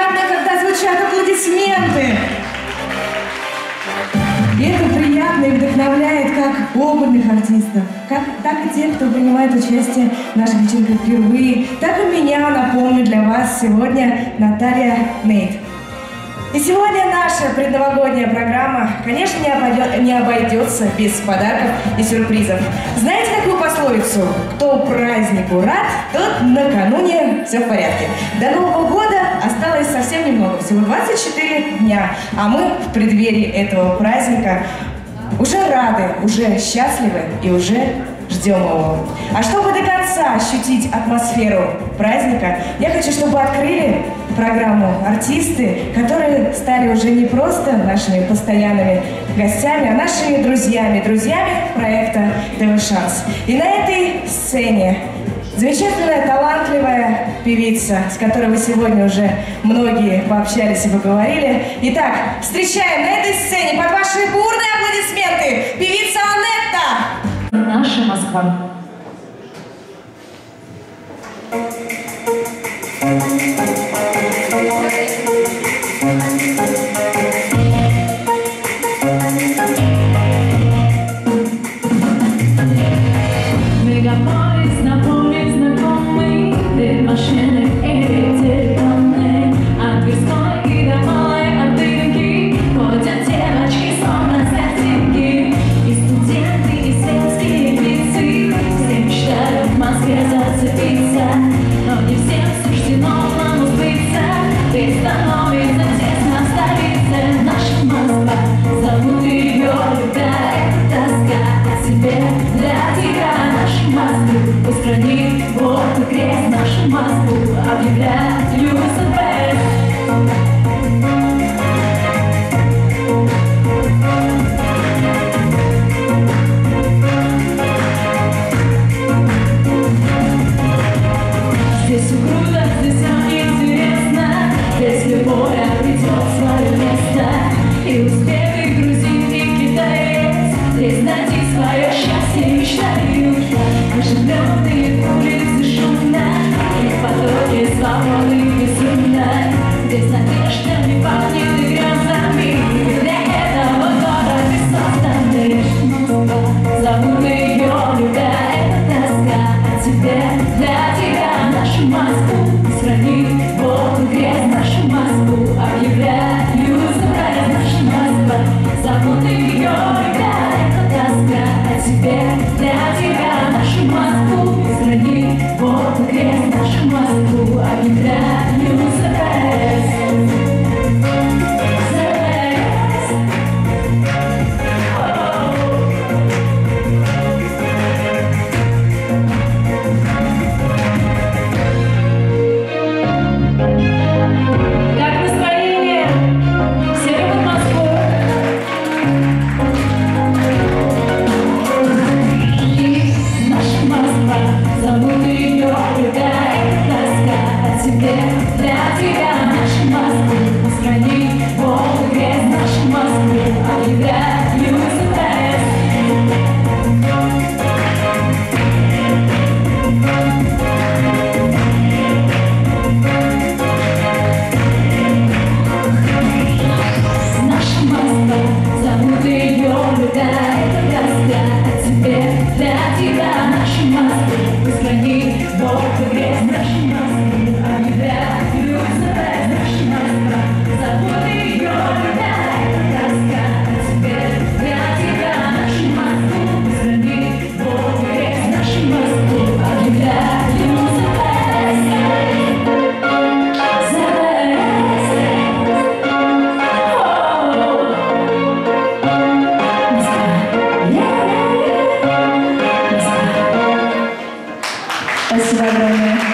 приятно, когда звучат аплодисменты. И это приятно и вдохновляет как опытных артистов, так и тех, кто принимает участие в наших вечеринках впервые, так и меня, напомню, для вас сегодня Наталья Нейт. И сегодня наша предновогодняя программа, конечно, не обойдется без подарков и сюрпризов. Знаете такую пословицу? Кто празднику рад, тот накануне все в порядке. До Нового года осталось совсем немного, всего 24 дня. А мы в преддверии этого праздника уже рады, уже счастливы и уже ждем его. А чтобы до конца ощутить атмосферу праздника, я хочу, чтобы открыли программу артисты, которые стали уже не просто нашими постоянными гостями, а нашими друзьями проекта ТВ Шанс. И на этой сцене замечательная, талантливая певица, с которой вы сегодня уже многие пообщались и поговорили. Итак, встречаем на этой сцене под ваши бурные аплодисменты певица Анетта. Наша Москва. Мегаполис, напомнит знакомый, дверь машины и телефоны, от Тверской и до Малой Ордынки ходят девочки, словно картинки, и студенты, и светские певцы, все мечтают в Москве зацепиться, но не всем суждено плану сбыться, ведь становится тесно в столице. Наша Москва, зовут ее любя, это тоска о себе, для тебя нашу Москву, пусть хранит вот и крест нашу Москву, объявляет ЮСП. Здесь все круто, здесь все интересно, здесь любовь обретет свое место, и успех, и грузин, и китаец, здесь найти свое счастье мечтают. Оживленные улицы шумно, и в потоке свободы безумно, здесь надеждами пахнет и грезами, для этого города созданы. Зовут ее любя, это тоска о тебе, для тебя нашу Москву, сохрани вот и крест нашу Москву, объявляю забрать наша Москва. Зовут ее любя, это тоска о тебе, для тебя нашу Москву, сохрани вот и крест нашу Москву, объявляю забрать. Спасибо огромное.